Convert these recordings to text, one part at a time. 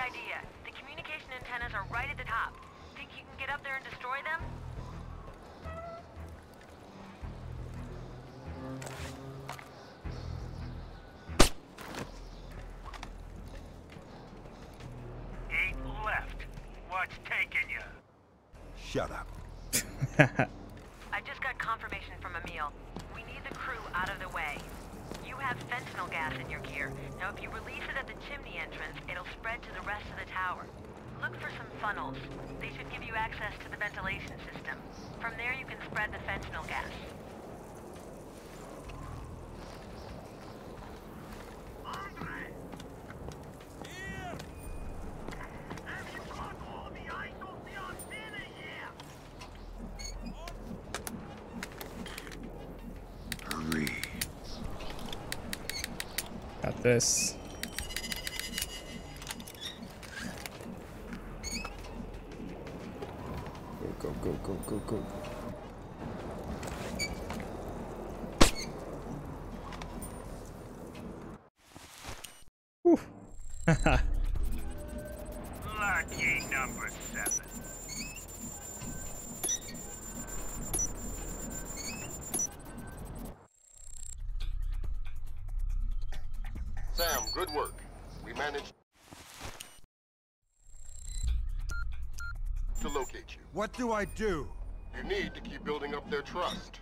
idea. The communication antennas are right at the top. Think you can get up there and destroy them? Left. What's taking you? Shut up. I just got confirmation from Emil. We need the crew out of the way. You have fentanyl gas in your gear. Now if you release it at the chimney entrance, it'll spread to the rest of the tower. Look for some funnels. They should give you access to the ventilation system. From there you can spread the fentanyl gas. Got this. Go, go, go, go, go, go. Whew. Lucky number 7. Sam, good work. We managed to locate you. What do I do? You need to keep building up their trust.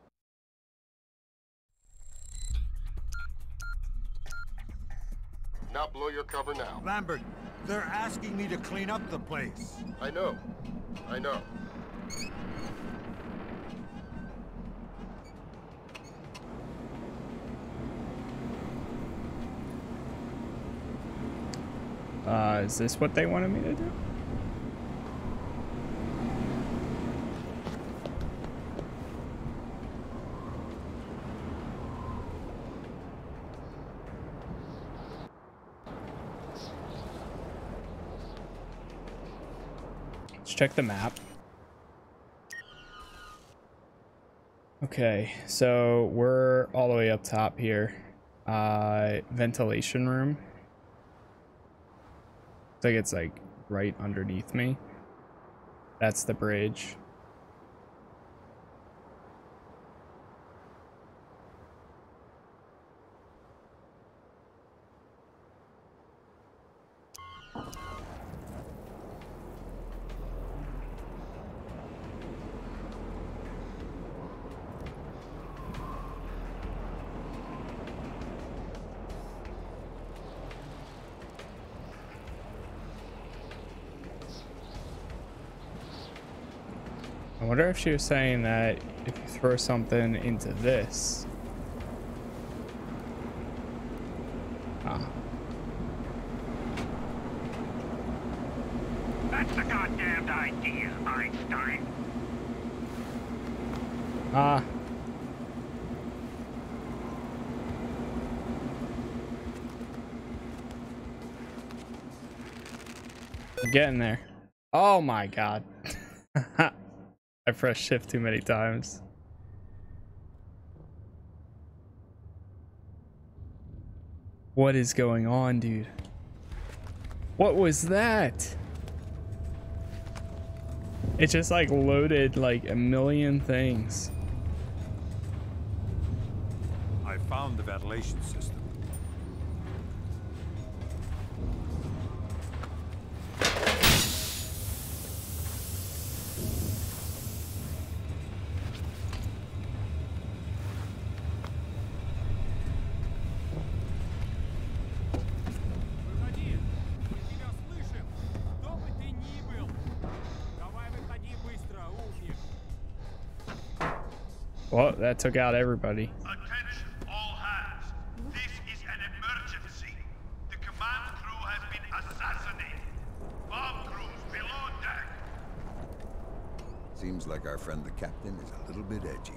Not blow your cover now. Lambert, they're asking me to clean up the place. I know. I know. Is this what they wanted me to do? Let's check the map. Okay, so we're all the way up top here. Ventilation room. I think it's like right underneath me. That's the bridge. I wonder if she was saying that if you throw something into this. Ah. That's the goddamned idea, Einstein. Ah. I'm getting there. Oh my god. I pressed shift too many times. What is going on, dude? What was that? It just like loaded like a million things. I found the ventilation system. Well, that took out everybody. Attention, all hands. This is an emergency. The command crew has been assassinated. Bomb crews below deck. Seems like our friend the captain is a little bit edgy.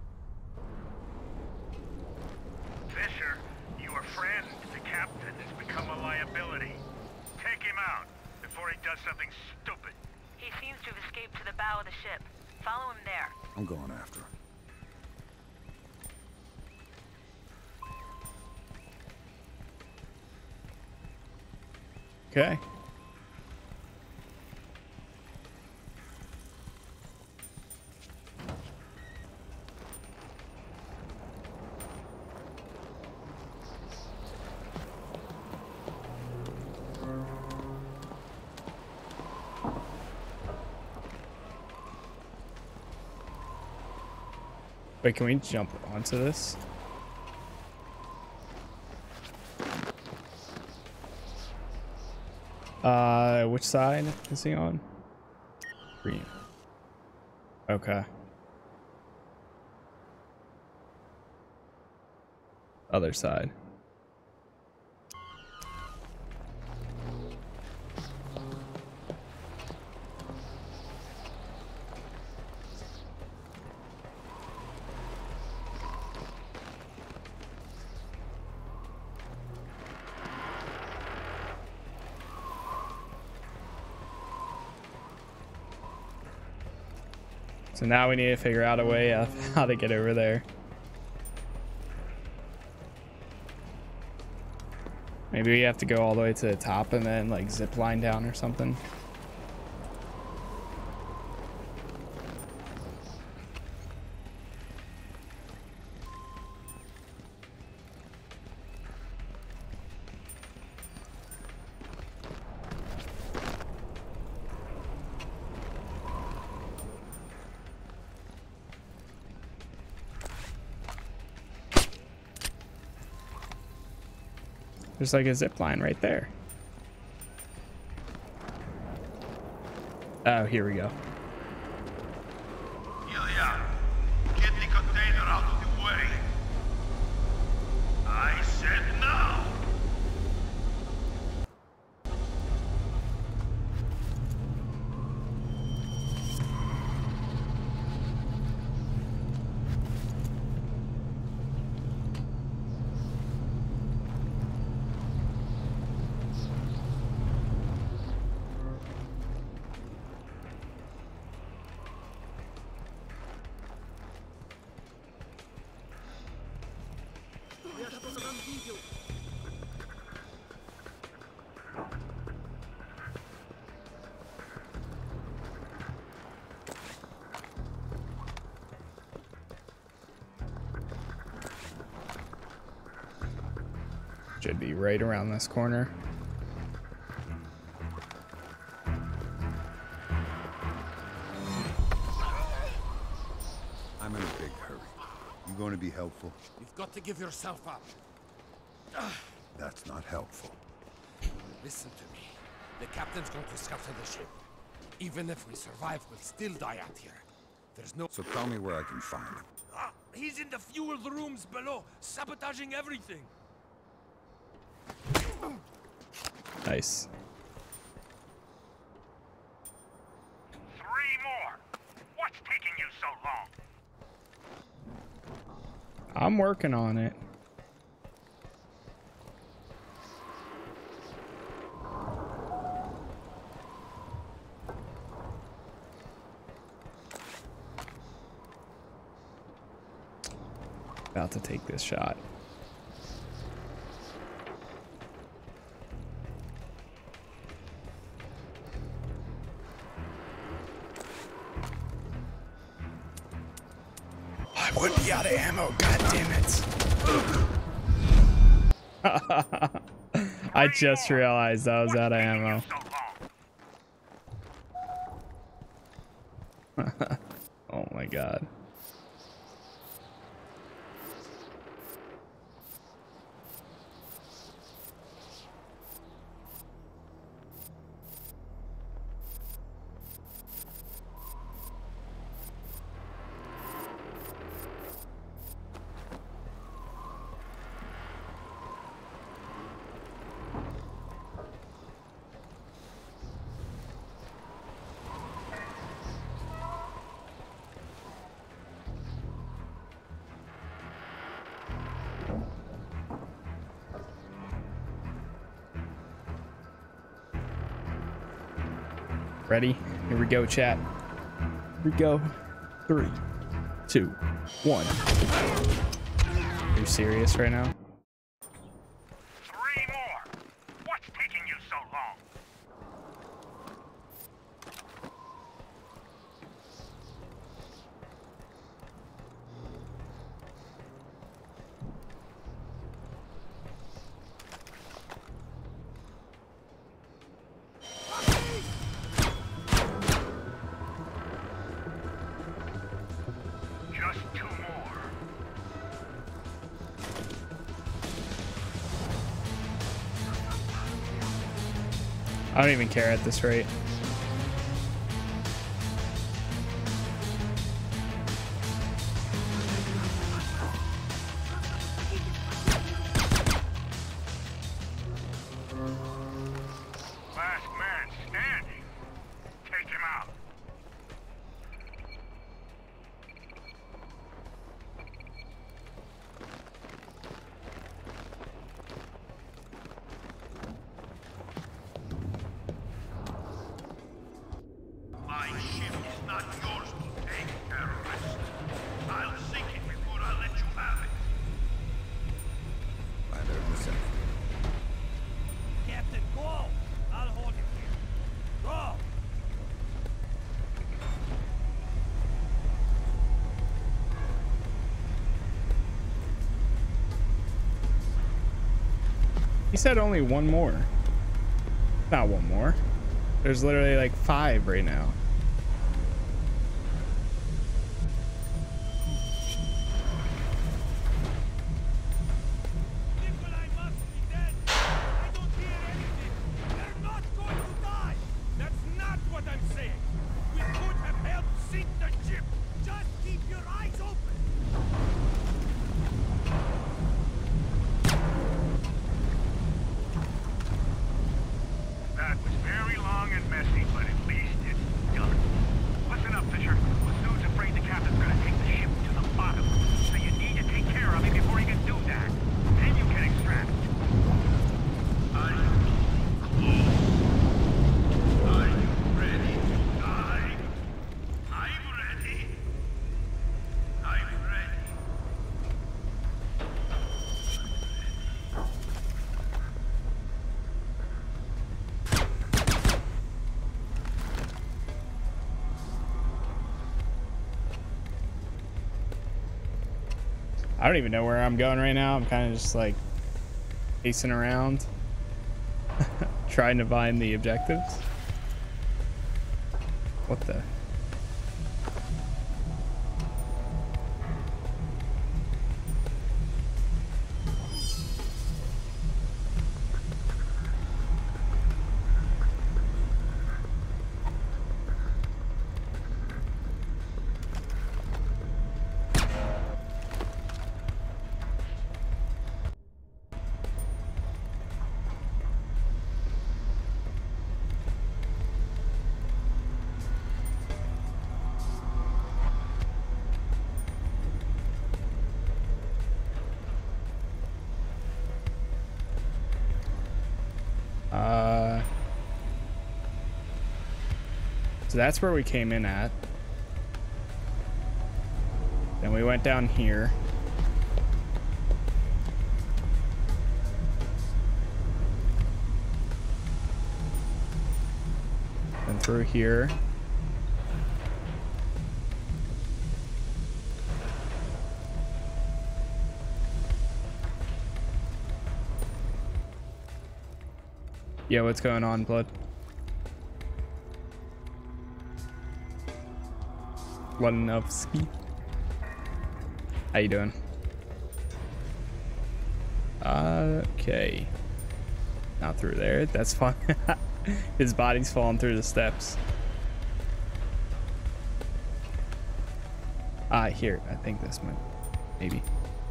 Fisher, your friend, the captain, has become a liability. Take him out before he does something stupid. He seems to have escaped to the bow of the ship. Follow him there. I'm going after him. Okay. Wait, can we jump onto this? Which side is he on? Green. Okay. Other side. So now we need to figure out a way of how to get over there. Maybe we have to go all the way to the top and then like zip line down or something. There's like a zip line right there. Oh, here we go. Ilya, get the container out of the way. I said no. Should be right around this corner. I'm in a big hurry. You going to be helpful? You've got to give yourself up. That's not helpful. Listen to me. The captain's going to scuttle the ship. Even if we survive, we'll still die out here. There's no... So tell me where I can find him. He's in the fueled rooms below, sabotaging everything. Nice. 3 more. What's taking you so long? I'm working on it. About to take this shot. I would be out of ammo, god damn it. I just realized I was out of ammo. Oh my god. Ready? Here we go, chat. Here we go. 3, 2, 1. Are you serious right now? 3 more. What's taking you so long? Just 2 more. I don't even care at this rate. Last man standing. Take him out. My ship is not yours to take, terrorist. I'll sink it before I let you have it. Either myself. Captain, go! I'll hold him here. Go! He said only one more. Not one more. There's literally like 5 right now. Nikolai must be dead! I don't hear anything! They're not going to die! That's not what I'm saying! We could have helped sink the ship! Just keep your eyes open! That was very long and messy, but at least it's done. Listen up, Fisher. Masood's afraid the captain's gonna take the ship to the bottom. So you need to take care of him before he can do that. Then you can extract. Are you close? Are you ready to die? I'm ready. I'm ready. I don't even know where I'm going right now. I'm kind of just like pacing around, trying to find the objectives. What the? So that's where we came in at. Then we went down here. And through here. Yo, what's going on, Blood? Lanovsky. How you doing? Okay. Not through there. That's fine. His body's falling through the steps. Here. I think this might. Maybe.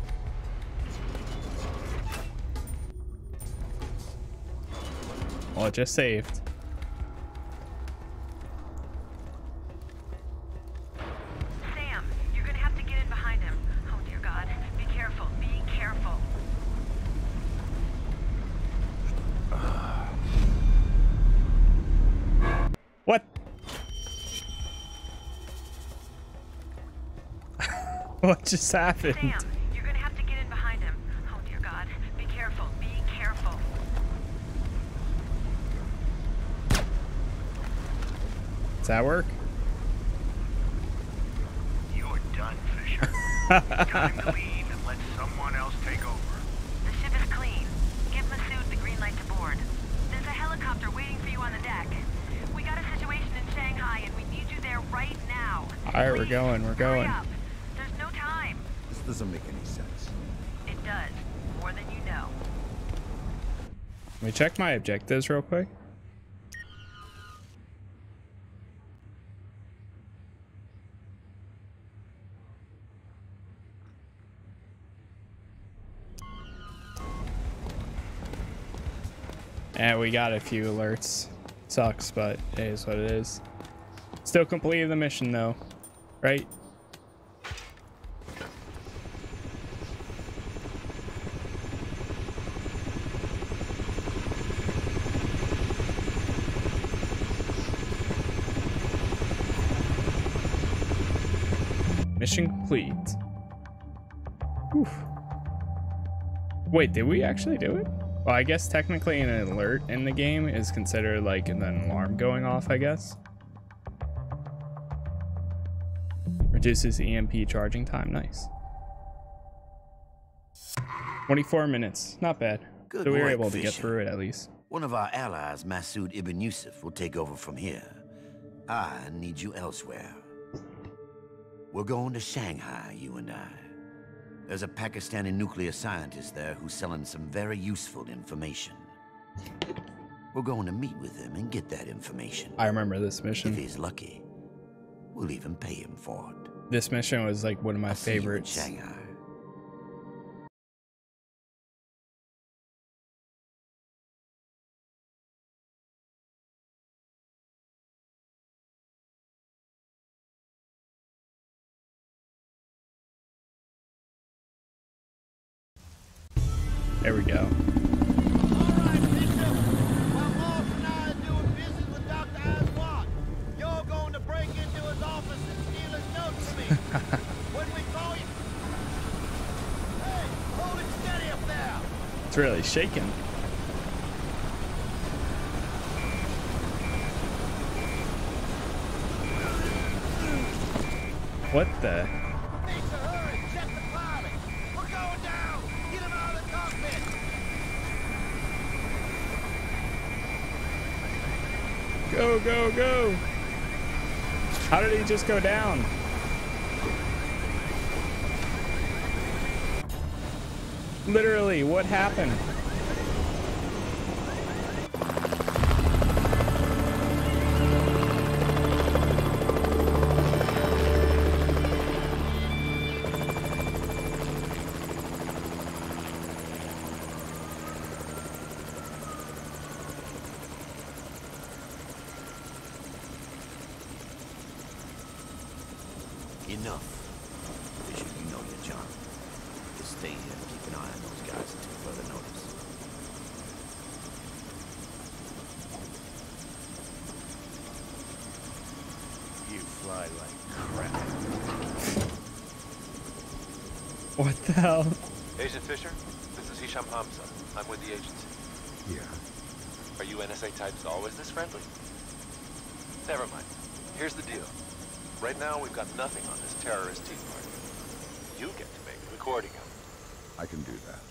Well, it just saved. Sam, you're gonna have to get in behind him. Oh dear God. Be careful. Be careful. What? What just happened? Sam, you're gonna have to get in behind him. Oh dear God. Be careful. Be careful. Does that work? You're done, Fisher. Time to leave and let someone else take over. The ship is clean. Give Masood the green light to board. There's a helicopter waiting for you on the deck. We got a situation in Shanghai and we need you there right now. Alright, we're Please, going, we're hurry going. up. There's no time. This doesn't make any sense. It does. More than you know. Let me check my objectives real quick. And we got a few alerts. Sucks, but it is what it is. Still completed the mission though, right? Mission complete. Oof. Wait, did we actually do it? Well, I guess technically an alert in the game is considered like an alarm going off, I guess. Reduces EMP charging time. Nice. 24 minutes. Not bad. Good So we were work, able to get Fisher. through it at least. One of our allies, Masood Ibn Yusuf, will take over from here. I need you elsewhere. We're going to Shanghai, you and I. There's a Pakistani nuclear scientist there who's selling some very useful information. We're going to meet with him and get that information. I remember this If mission. he's lucky, we'll even pay him for it. This mission was like one of my I'll see you in favorites. Shanghai. There we go. It's really shaking. What the? Go, go, go. How did he just go down? Literally, what happened? Enough. Fisher, you know your job. Just stay here and keep an eye on those guys until further notice. You fly like crap. What the hell? Agent Fisher, this is Hisham Hamza. I'm with the agency. Yeah. Are you NSA types always this friendly? Never mind. Here's the deal. Right now, we've got nothing on this terrorist tea party. You get to make a recording of it. I can do that.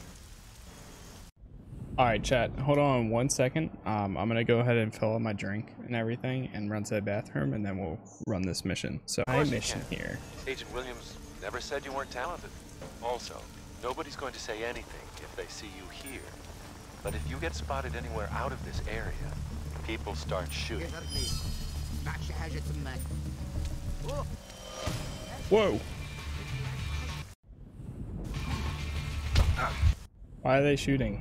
All right, chat. Hold on 1 second. I'm gonna go ahead and fill up my drink and everything, and run to the bathroom, and then we'll run this mission. So, my course you mission can. here. Agent Williams never said you weren't talented. Also, nobody's going to say anything if they see you here. But if you get spotted anywhere out of this area, people start shooting. Whoa! Why are they shooting?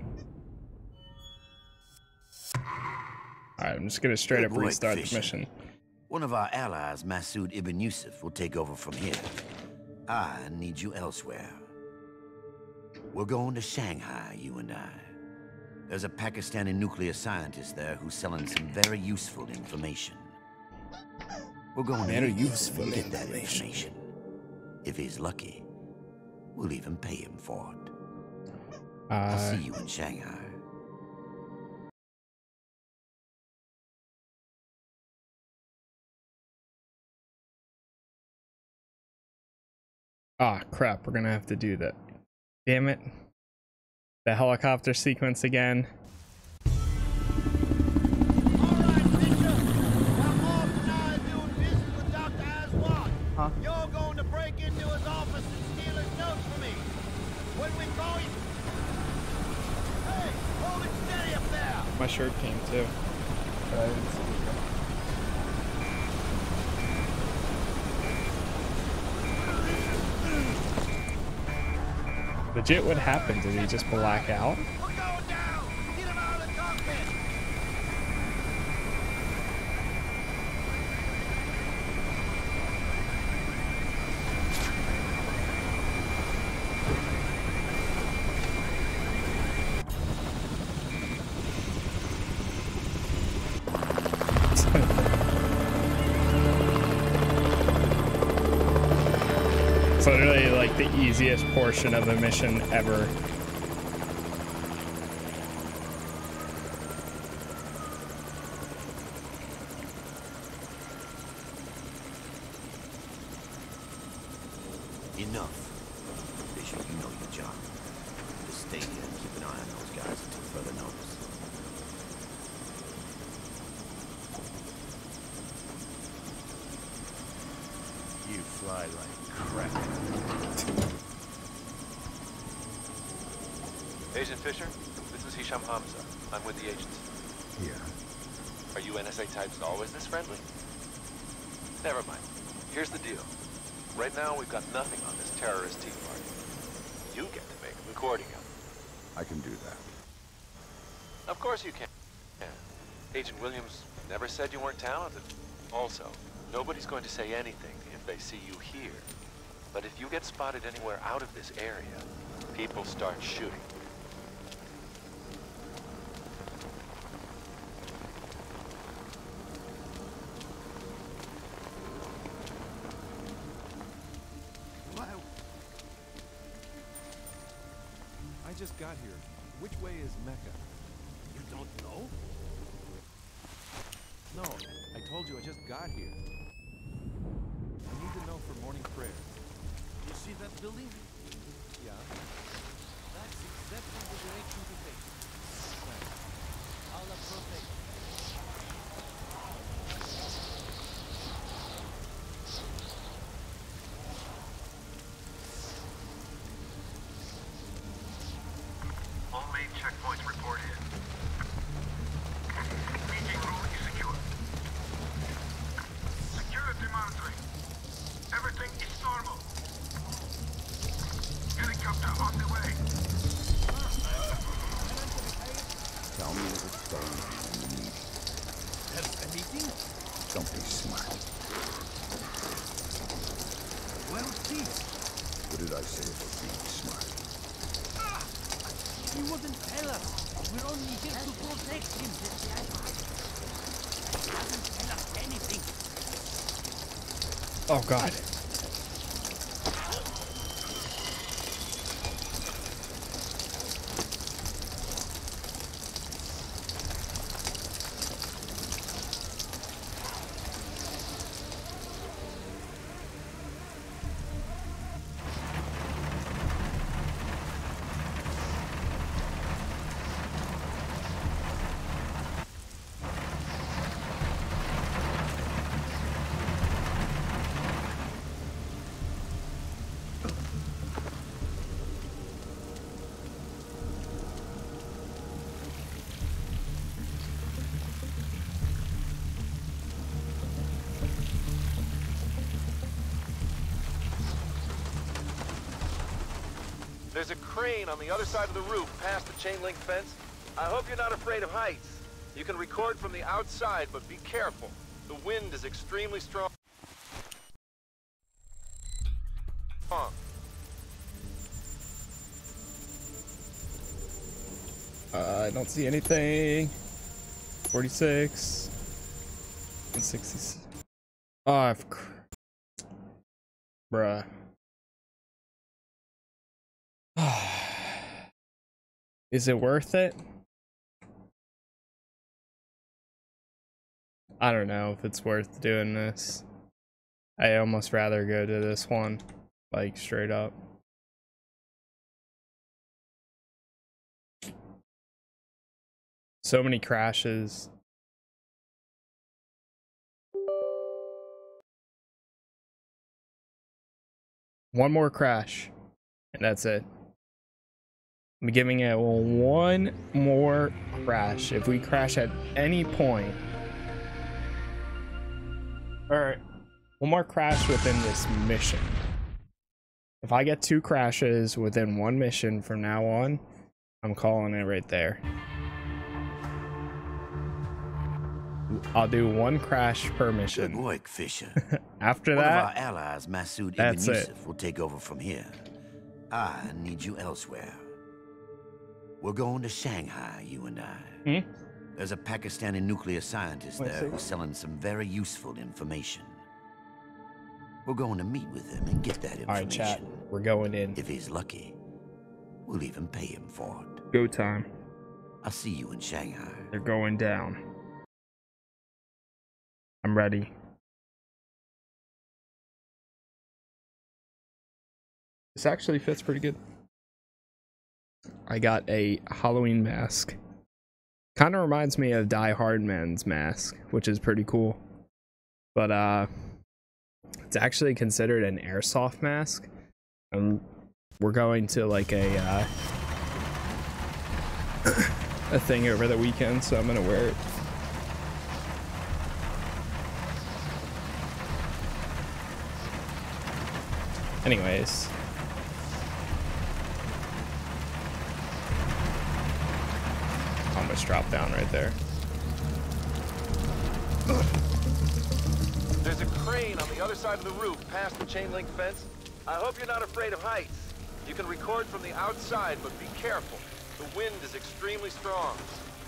Alright, I'm just gonna straight up Good work, restart the Fisher. mission. One of our allies, Masood Ibn Yusuf, will take over from here. I need you elsewhere. We're going to Shanghai, you and I. There's a Pakistani nuclear scientist there who's selling some very useful information. We're going to Very meet with useful him and get that information. information. If he's lucky, we'll even pay him for it. I'll see you in Shanghai. Ah, crap, we're gonna have to do that. Damn it. The helicopter sequence again. Huh? You're going to break into his office and steal his notes from me. When we call you... Hey, hold it steady up there. My shirt came too. But I didn't see it. We're Legit, what happened? Did he just black out? going down. Get him out of the cockpit. literally like the easiest portion of a mission ever. Enough. Bishop, you know your job. Just stay here and keep an eye on those guys until further notice. You fly like crap. Agent Fisher, this is Hisham Hamza. I'm with the agency. Yeah. Are you NSA types always this friendly? Never mind. Here's the deal. Right now, we've got nothing on this terrorist tea party. You get to make a recording of it. I can do that. Of course you can. Yeah. Agent Williams never said you weren't talented. Also, nobody's going to say anything if they see you here. But if you get spotted anywhere out of this area, people start shooting. I just got here. Which way is Mecca? You don't know? No, I told you I just got here. I need to know for morning prayer. You see that building? Yeah? That's exactly the direction to take. Thanks. Allah protect. All main checkpoints report in. Meeting room is secure. Security monitoring. Everything is normal. Helicopter on the way. Tell me what's going on in the meeting. Have a meeting? Something smart. Well, please. What did I say about being smart? You wouldn't tell us. We're only here to protect him. He doesn't tell us anything. Oh God. There's a crane on the other side of the roof, past the chain link fence. I hope you're not afraid of heights. You can record from the outside, but be careful. The wind is extremely strong. I don't see anything. 46. 166. Oh, bruh. Is it worth it? I don't know if it's worth doing this. I almost rather go to this one, like straight up. So many crashes. One more crash, and that's it. I'm giving it one more crash. If we crash at any point, or one more crash within this mission. If I get 2 crashes within one mission from now on, I'm calling it right there. I'll do 1 crash per mission. Good work, Fisher. After One that, of our allies, Masood Ibn that's Yusuf, will take over from here. I need you elsewhere. We're going to Shanghai, you and I. There's a Pakistani nuclear scientist there who's selling some very useful information. We're going to meet with him and get that information. All right, chat. We're going in. If he's lucky, we'll even pay him for it. Go time. I'll see you in Shanghai. They're going down. I'm ready. This actually fits pretty good. I got a Halloween mask. Kind of reminds me of Die Hard Man's mask, which is pretty cool. But it's actually considered an airsoft mask. We're going to like a thing over the weekend, so I'm gonna wear it. Anyways. Almost dropped down right there. There's a crane on the other side of the roof past the chain link fence. I hope you're not afraid of heights. You can record from the outside, but be careful. The wind is extremely strong.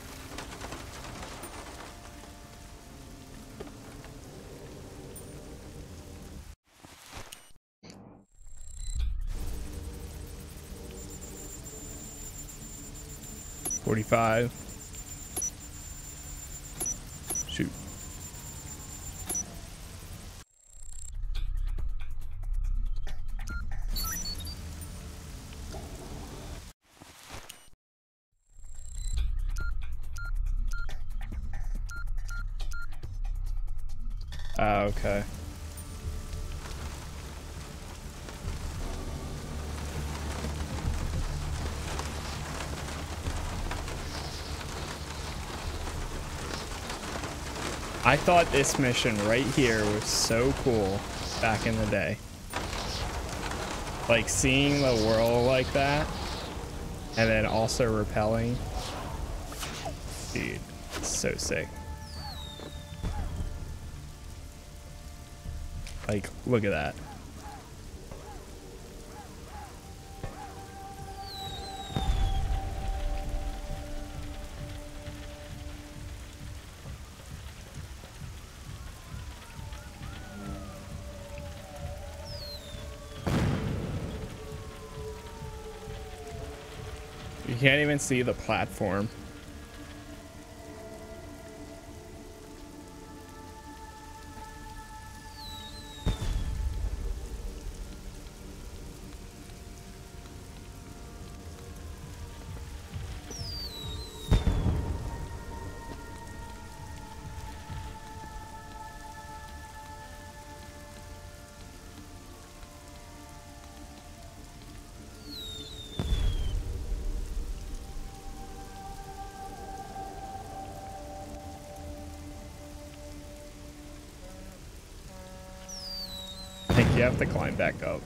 $45. Shoot. Okay. I thought this mission right here was so cool back in the day. Like seeing the world like that and then also repelling. Dude, it's so sick. Like, look at that. You can't even see the platform. I think you have to climb back up.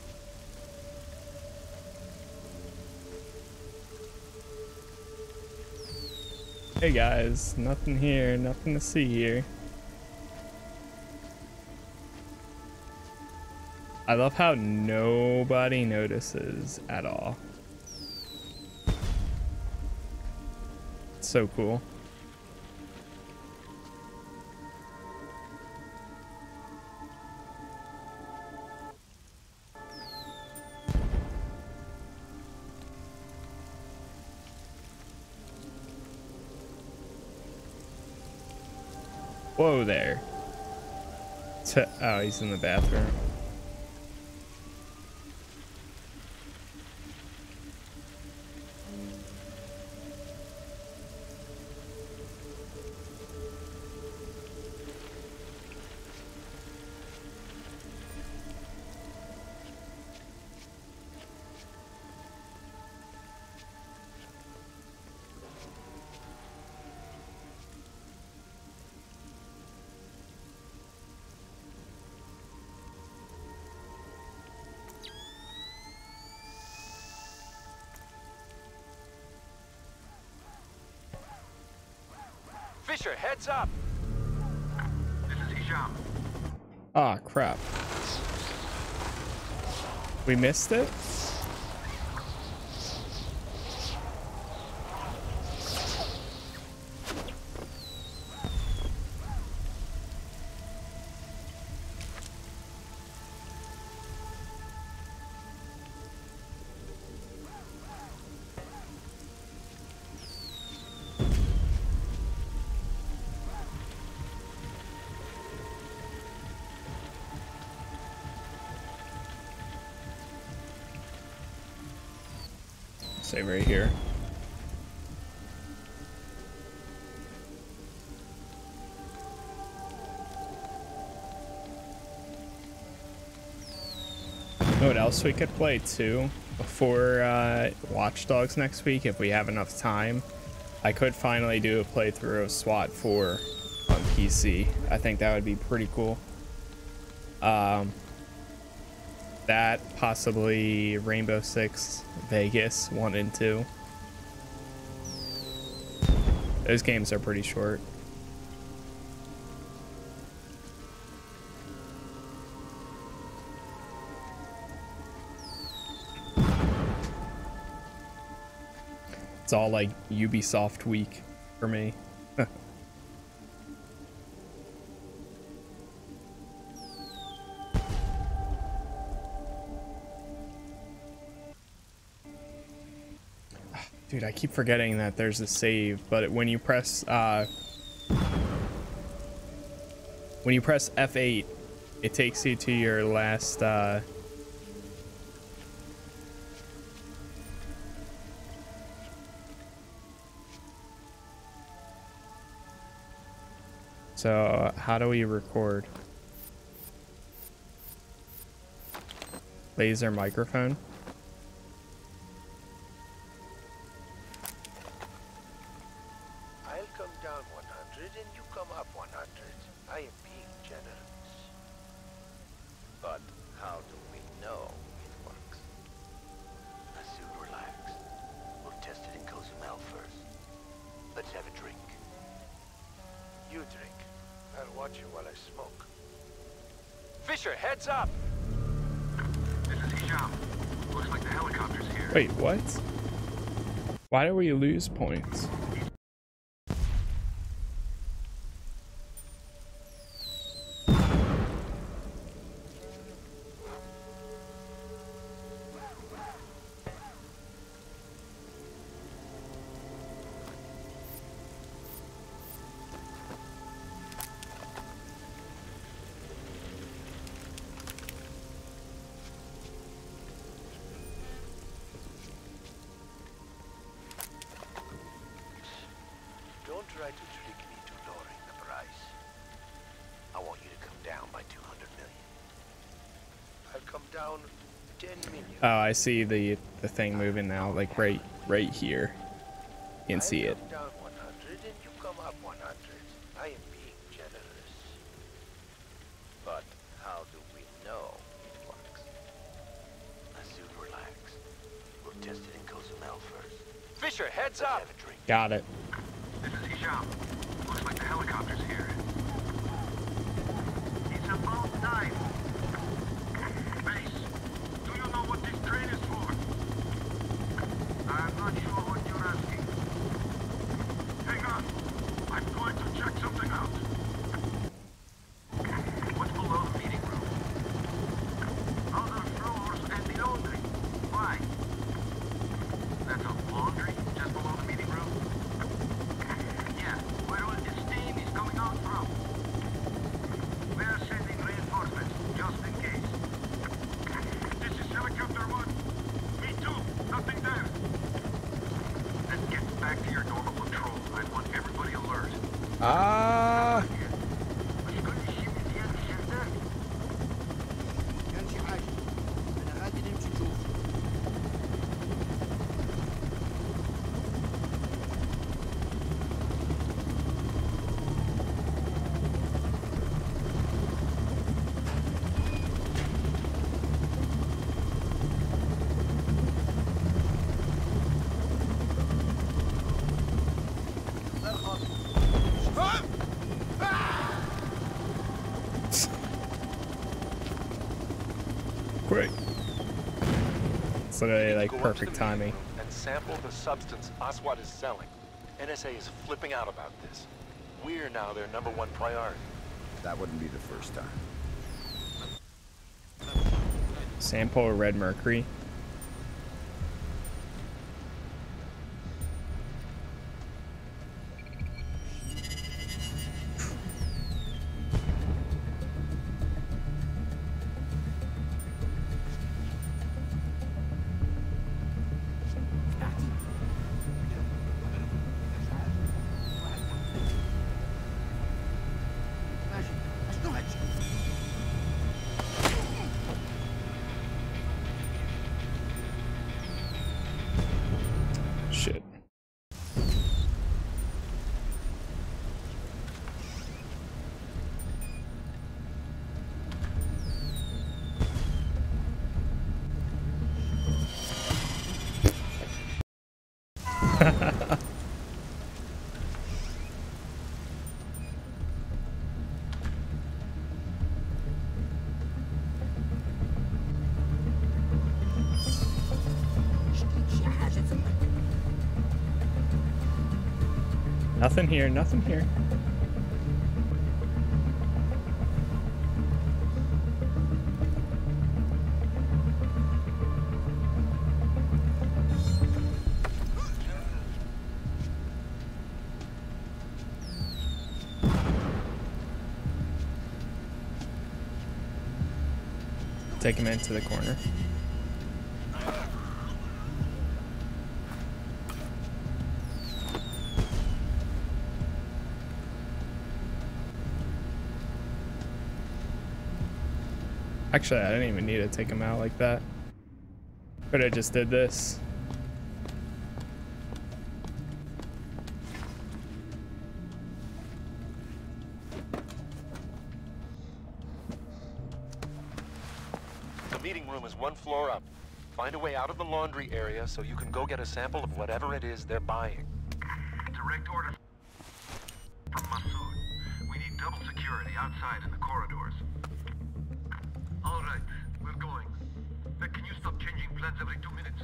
Hey guys, nothing here, nothing to see here. I love how nobody notices at all. It's so cool. Whoa there. Oh, he's in the bathroom. Fisher, heads up! This is Hisham. Ah, crap. We missed it? Save right here. You know what else we could play too before Watch Dogs next week if we have enough time? I could finally do a playthrough of SWAT 4 on PC. I think that would be pretty cool. That, possibly Rainbow Six Vegas 1 and 2. Those games are pretty short. It's all like Ubisoft week for me. Dude, I keep forgetting that there's a save, but when you press F8, it takes you to your last So how do we record? Laser microphone. I'll come down 100 and you come up 100. I am being generous. But how do we know it works? Masood, relax. We'll test it in Cozumel first. Let's have a drink. You drink. I'll watch you while I smoke. Fisher, heads up! This is Hisham. Looks like the helicopter's here. Wait, what? Why do we lose points? Don't try to trick me to lowering the price. I want you to come down by 200 million. I'll come down 10 million. Oh, I see the thing moving now, like right here. You can see it. I'll come down 100 and you come up 100. I am being generous. But how do we know it works? Masood, relax. We'll test it in Cozumel first. Fisher, heads Let's up! have a drink. Got it. This is Hisham. Looks like the helicopter's here. It's about time. Base, do you know what this train is for? I'm not sure what you're asking. Hang on. I'm going to check something out. What's below the meeting room? Other floors and the laundry. Why? That's a laundry just below the meeting room? Yeah, where all this steam is coming out from. We're sending reinforcements, just in case. This is helicopter 1. Me too, nothing there. Then get back to your normal patrol. I want everybody alert. Ah. مش كل شيء مزيان في الشرطة. كان شي حاجة أنا غادي نمشي نشوف. Quick. It's literally like Go up to perfect the meeting timing. room and sample the substance Aswad is selling. NSA is flipping out about this. We're now their #1 priority. That wouldn't be the first time. Sample red mercury. Nothing here, nothing here. Take him into the corner. Actually, I didn't even need to take him out like that. But I just did this. The meeting room is 1 floor up. Find a way out of the laundry area so you can go get a sample of whatever it is they're buying. Direct order from Masood. We need double security outside in the corridors. All right, we're going. But can you stop changing plans every 2 minutes?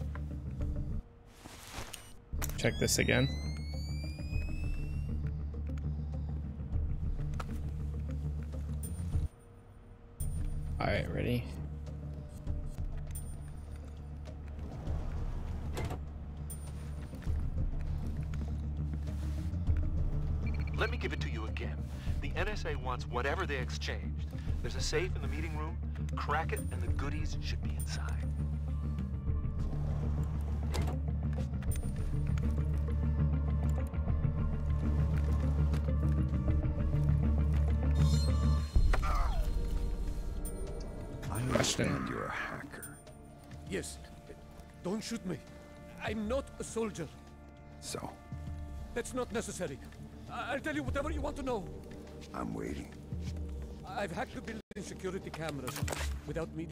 Check this again. All right, ready? Let me give it to you again. The NSA wants whatever they exchanged. There's a safe in the meeting room. Crack it, and the goodies should be inside. I understand you're a hacker. Yes. Don't shoot me. I'm not a soldier. So, That's not necessary. I'll tell you whatever you want to know. I'm waiting. I've hacked the building security cameras without me